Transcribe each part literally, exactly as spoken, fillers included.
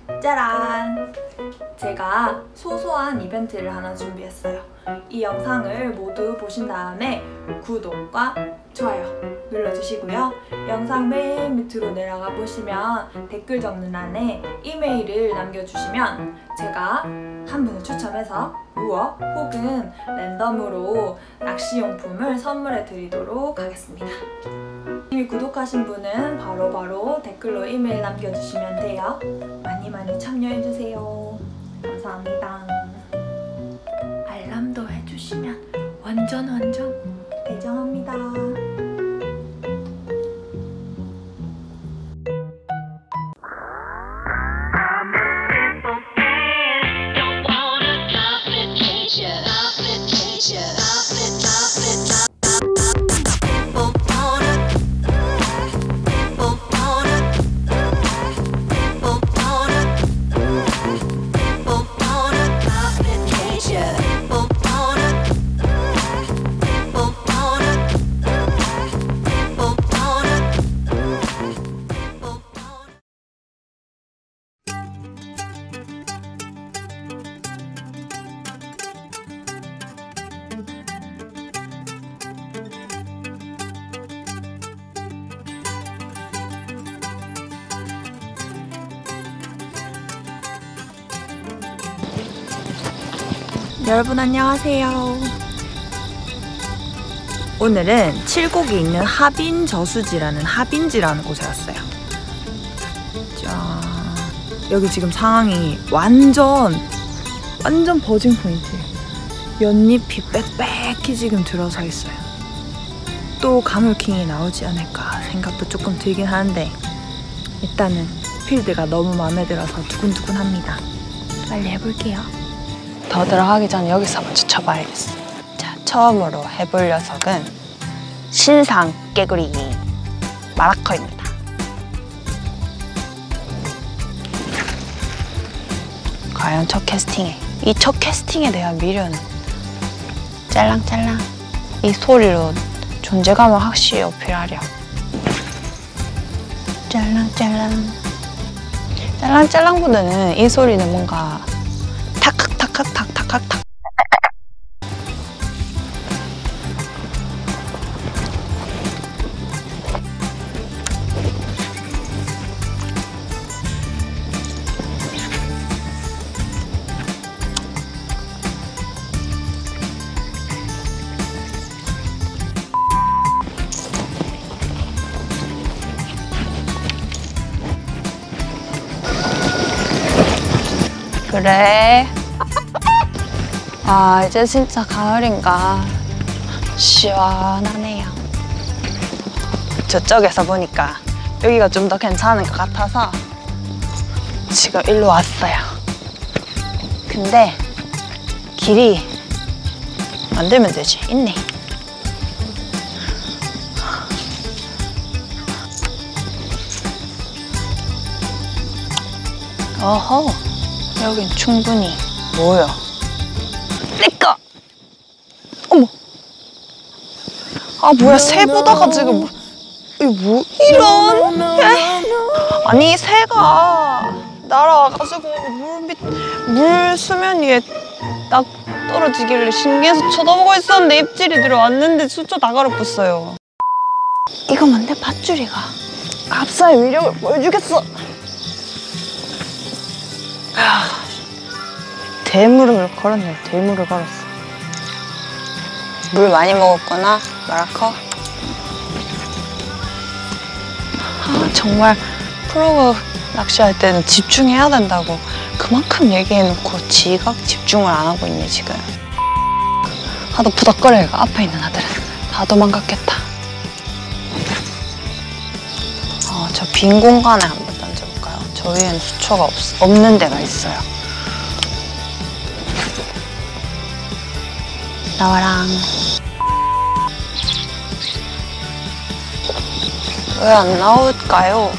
짜란! 제가 소소한 이벤트를 하나 준비했어요. 이 영상을 모두 보신 다음에 구독과 좋아요 눌러주시고요. 영상 맨 밑으로 내려가 보시면 댓글 적는 란에 이메일을 남겨주시면 제가 한 분을 추첨해서 루어 혹은 랜덤으로 낚시용품을 선물해 드리도록 하겠습니다. 이미 구독하신 분은 바로바로 바로 댓글로 이메일 남겨주시면 돼요. 많이 많이 참여해주세요. 감사합니다. 알람도 해주시면 완전 완전 대정합니다. 여러분 안녕하세요. 오늘은 칠곡에 있는 하빈 저수지라는 하빈지라는 곳에 왔어요. 자, 여기 지금 상황이 완전 완전 버징 포인트예요. 연잎이 빽빽히 지금 들어서 있어요. 또 가물킹이 나오지 않을까 생각도 조금 들긴 하는데 일단은 필드가 너무 마음에 들어서 두근두근합니다. 빨리 해볼게요. 더 들어가기 전에 여기서 먼저 쳐봐야겠어. 자, 처음으로 해볼 녀석은 신상 깨구리기 마라커입니다. 과연 첫 캐스팅에 이 첫 캐스팅에 대한 미련 짤랑짤랑 이 소리로 존재감을 확실히 어필하렴. 짤랑짤랑 짤랑짤랑보다는 이 소리는 뭔가 탁탁탁탁탁탁탁 그래. 아, 이제 진짜 가을인가 시원하네요. 저쪽에서 보니까 여기가 좀 더 괜찮은 것 같아서 지금 일로 왔어요. 근데 길이 만들면 되지. 있네. 어허, 여긴 충분히 뭐야? 내꺼! 어머! 아 뭐야, 새 보다가 지금 이거 뭐 이런? 아니 새가 날아와가지고 물 밑, 물 수면 위에 딱 떨어지길래 신기해서 쳐다보고 있었는데 입질이 들어왔는데 수초 다 가로붙어요. 이거 뭔데 밧줄이가 합사의 위력을 보여주겠어. 아, 대물을 걸었네. 대물을 걸었어. 물 많이 먹었구나, 마라커. 아, 정말 프로가 낚시할 때는 집중해야 된다고 그만큼 얘기해놓고 지가 집중을 안 하고 있네, 지금. 하도 부덕거려요. 앞에 있는 아들은 다 도망갔겠다. 어, 저 빈 공간에 한번 던져볼까요? 저희에는 수초가 없, 없는 데가 있어요. 나와랑. 왜 안 나올까요?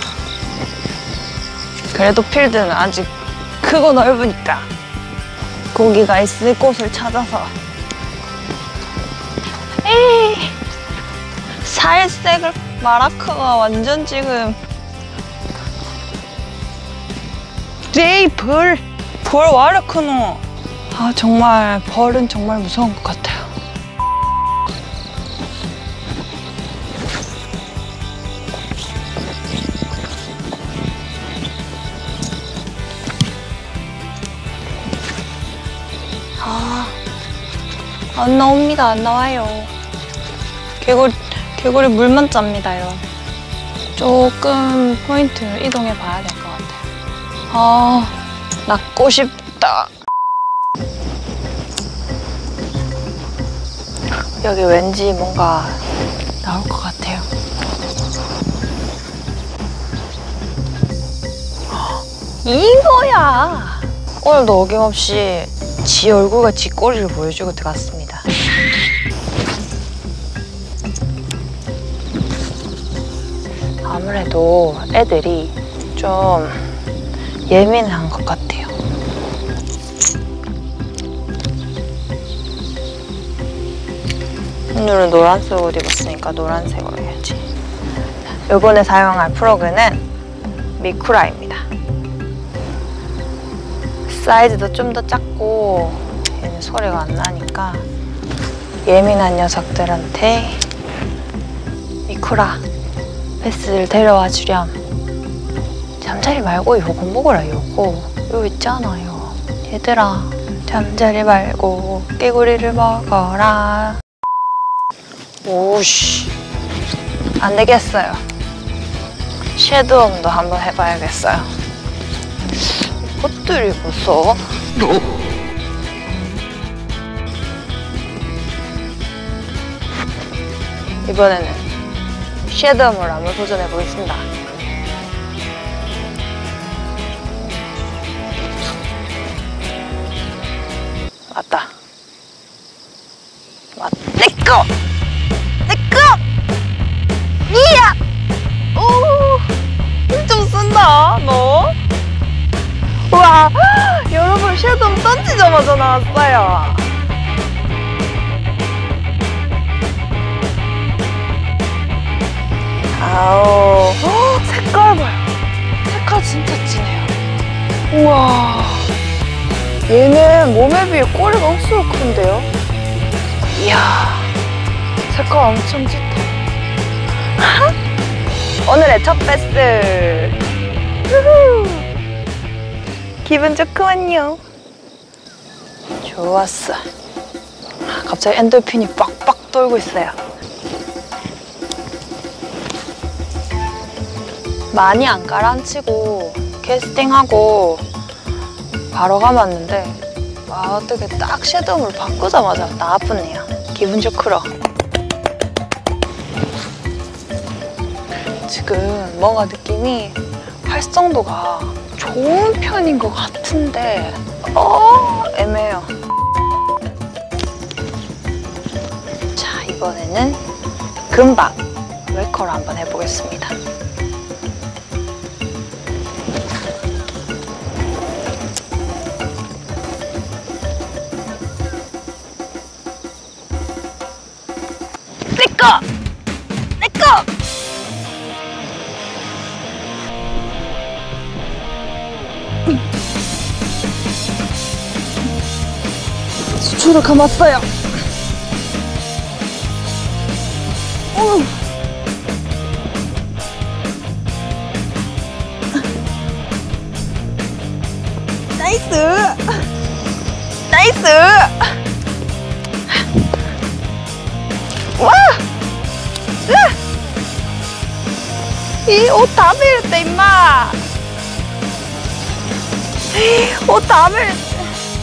그래도 필드는 아직 크고 넓으니까 고기가 있을 곳을 찾아서. 에이, 살색을 마라커가 완전 지금 에이 벌! 벌 와 이래 크노? 아 정말 벌은 정말 무서운 것 같아요. 아, 안 나옵니다. 안 나와요. 개구리, 개구리 물만 짭니다요. 조금 포인트를 이동해 봐야 될 것 같아요. 아, 낚고 싶다. 여기 왠지 뭔가 나올 것 같아요. 이거야! 오늘도 어김없이 지 얼굴과 지 꼬리를 보여주고 들어갔습니다. 아무래도 애들이 좀 예민한 것 같아요. 오늘은 노란색 옷 입었으니까 노란색으로 해야지. 이번에 사용할 프로그는 미쿠라입니다. 사이즈도 좀 더 작고 얘는 소리가 안 나니까 예민한 녀석들한테 미쿠라 베스를 데려와 주렴. 잠자리 말고 요거 먹어라. 요거 요거 있잖아요. 얘들아 잠자리 말고 깨구리를 먹어라. 오씨 안 되겠어요. 섀도움도 한번 해봐야겠어요. 이것들이 무서워. 이번에는 섀도움을 한번 도전해 보겠습니다. 맞다. 맞. 내꺼. 내꺼. 이야. 오. 힘 좀 쓴다. 너. 우와. 여러분 섀도움 던지자마자 나왔어요. 아우. 헉, 색깔 봐요. 색깔 진짜 진해요. 우와. 얘는 몸에 비해 꼬리가 억수로 큰데요? 이야, 색깔 엄청 짙어. 오늘의 첫 베스. 우후. 기분 좋구만요. 좋았어. 갑자기 엔돌핀이 빡빡 돌고 있어요. 많이 안 가라앉히고 캐스팅하고 바로 감았는데 아 어떻게 딱 섀도움을 바꾸자마자 나쁘네요. 기분 좋구러. 지금 뭔가 느낌이 활성도가 좋은 편인 것 같은데 어 애매해요. 자 이번에는 금박 웨커를 한번 해보겠습니다. 내꺼! 내꺼! 수초를 감았어요. 오. 나이스! 나이스! 와! 이 옷 다 베렸다 임마. 옷 다 베렸다.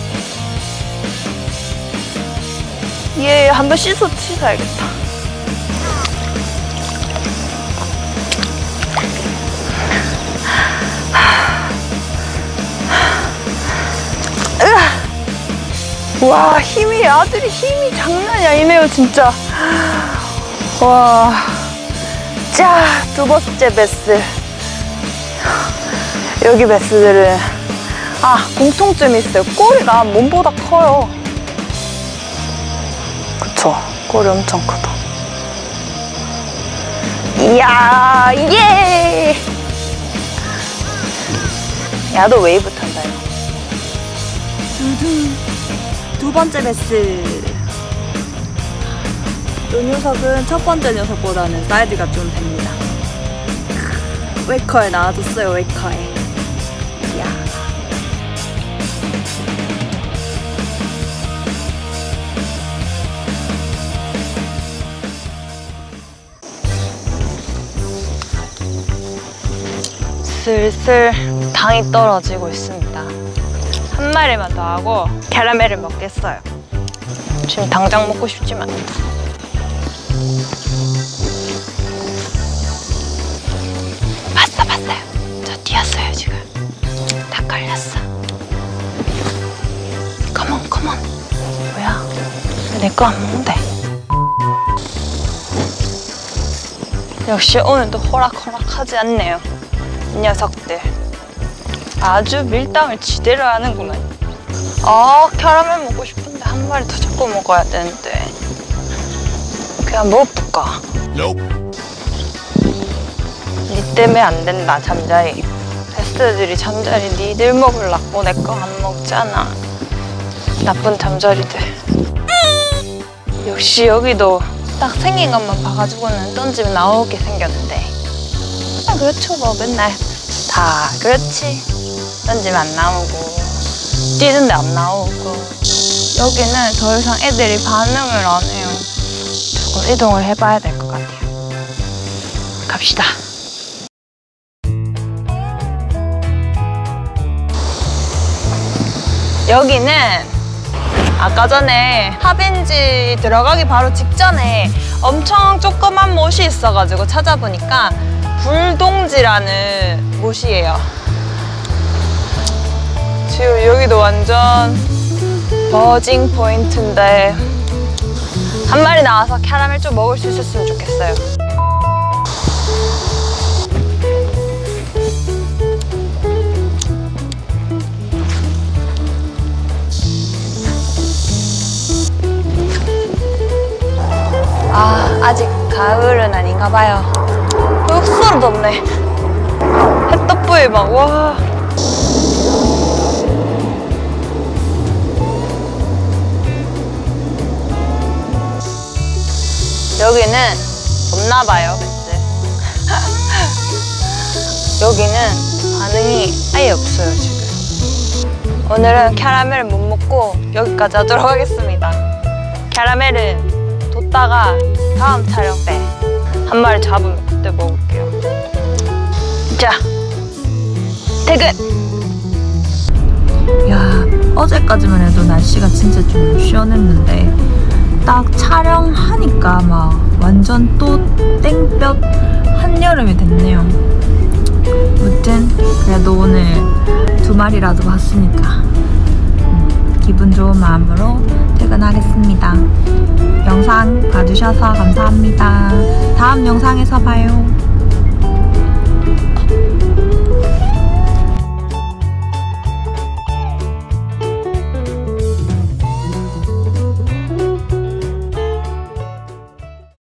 얘 한번 씻어 치사야겠다. 와 힘이 아들이 힘이 장난이 아니네요 진짜. 와. 자, 두 번째 베스. 여기 베스들은 아 공통점이 있어요. 꼬리가 몸보다 커요. 그쵸? 꼬리 엄청 크다. 이야, 예! 야도 웨이브 탄다요. 두두 두 번째 베스. 이 녀석은 첫 번째 녀석보다는 사이즈가 좀 됩니다. 웨이커에 나와줬어요. 웨이커에. 이야. 슬슬 당이 떨어지고 있습니다. 한 마리만 더 하고 캐러멜을 먹겠어요. 지금 당장 먹고 싶지만. 봤어 봤어요. 저 뛰었어요 지금. 다 걸렸어. 컴온 컴온. 뭐야? 내 거 안 먹는데. 역시 오늘도 호락호락하지 않네요. 이 녀석들 아주 밀당을 지대로 하는구나. 아 캐러멜 먹고 싶은데 한 마리 더 잡고 먹어야 되는데 그냥 먹어볼까? Nope. 니 때문에 안 된다 잠자리. 베스트들이 잠자리 니들 먹으려고 내 거 안 먹잖아. 나쁜 잠자리들. 역시 여기도 딱 생긴 것만 봐가지고는 던지면 나오게 생겼는데 아 그렇죠 뭐 맨날 다 그렇지. 던지면 안 나오고 뛰는데 안 나오고. 여기는 더 이상 애들이 반응을 안 해요. 조금 이동을 해봐야 될 것 같아요. 갑시다. 여기는 아까 전에 합인지 들어가기 바로 직전에 엄청 조그만 못이 있어가지고 찾아보니까 불동지라는 못이에요. 지금 여기도 완전 버징 포인트인데 한 마리 나와서 캐러멜 좀 먹을 수 있었으면 좋겠어요. 아, 아직 가을은 아닌가 봐요. 흑수로 덥네. 햇떡부에 막, 와. 여기는 없나 봐요, 베스. 여기는 반응이 아예 없어요, 지금. 오늘은 캐러멜을 못 먹고 여기까지 하도록 하겠습니다. 캐러멜은 뒀다가 다음 촬영 때 한 마리 잡으면 그때 먹을게요. 자, 퇴근! 야, 어제까지만 해도 날씨가 진짜 좀 시원했는데 딱 촬영하니까 막 완전 또 땡볕 한여름이 됐네요. 무튼 그래도 오늘 두 마리라도 봤으니까 음, 기분 좋은 마음으로 퇴근하겠습니다. 영상 봐주셔서 감사합니다. 다음 영상에서 봐요.